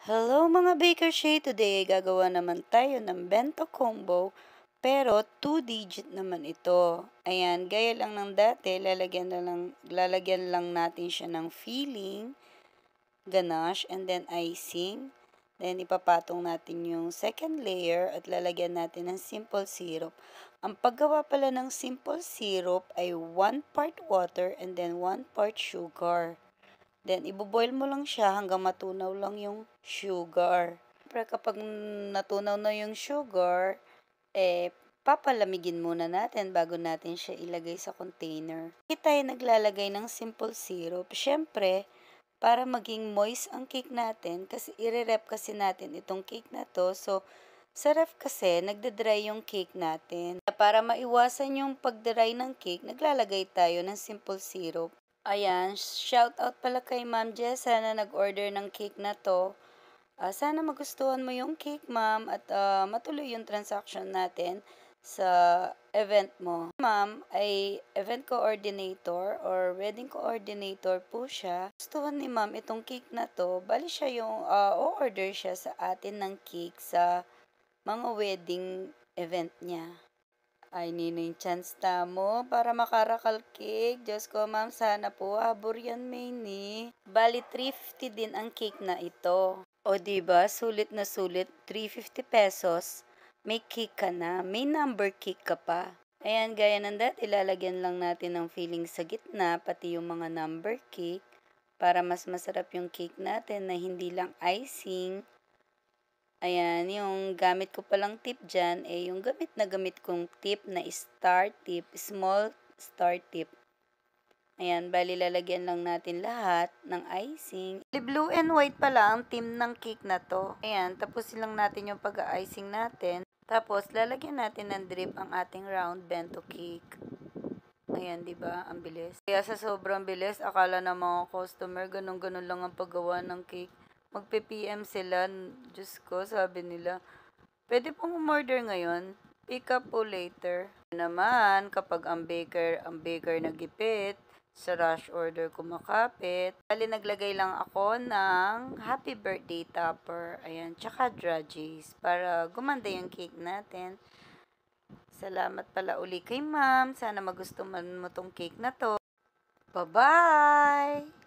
Hello mga Baker Shade! Today gagawa naman tayo ng bento combo pero 2-digit naman ito. Ayan, gaya lang ng dati, lalagyan lang natin siya ng filling, ganache, and then icing. Then ipapatong natin yung second layer at lalagyan natin ng simple syrup. Ang paggawa pala ng simple syrup ay 1 part water and then 1 part sugar. Then, iboboil mo lang siya hanggang matunaw lang yung sugar. Siyempre, kapag natunaw na yung sugar, papalamigin muna natin bago natin siya ilagay sa container. Hindi tayo naglalagay ng simple syrup. Siyempre, para maging moist ang cake natin, kasi ire-rep kasi natin itong cake na to. So, sa ref kasi, nagde-dry yung cake natin. Para maiwasan yung pag-dry ng cake, naglalagay tayo ng simple syrup. Ayan, shout out pala kay Ma'am Jessa na nag-order ng cake na to. Sana magustuhan mo yung cake, ma'am, at matuloy yung transaction natin sa event mo. Ma'am ay event coordinator or wedding coordinator po siya. Gustuhan ni ma'am itong cake na to. Bali siya yung o-order siya sa atin ng cake sa mga wedding event niya. Ay, nining chance ta mo para makarakal cake. Diyos ko, ma'am, sana po habor yan, Maini. Bali, 350 din ang cake na ito. O, diba? Sulit na sulit. 350 pesos. May cake ka na. May number cake ka pa. Ayan, gaya ng dati, ilalagyan lang natin ng filling sa gitna, pati yung mga number cake, para mas masarap yung cake natin na hindi lang icing. Ayan, yung gamit ko palang tip dyan, yung gamit kong tip na star tip, small star tip. Ayan, bali lalagyan lang natin lahat ng icing. Blue and white pala ang team ng cake na to. Ayan, tapusin lang natin yung pag-icing natin. Tapos, lalagyan natin ng drip ang ating round bento cake. Ayan, di ba? Ang bilis. Kaya sa sobrang bilis, akala ng mga customer, ganun-ganun lang ang paggawa ng cake. Magpe-PM sila, Diyos ko, sabi nila, pwede pong umorder ngayon, pick up po later. Naman, kapag ang baker nagipit, sa rush order kumakapit, bali naglagay lang ako ng happy birthday topper, ayan, tsaka drudges, para gumanda yung cake natin. Salamat pala uli kay ma'am, sana magustuhan mo tong cake na to. Bye-bye!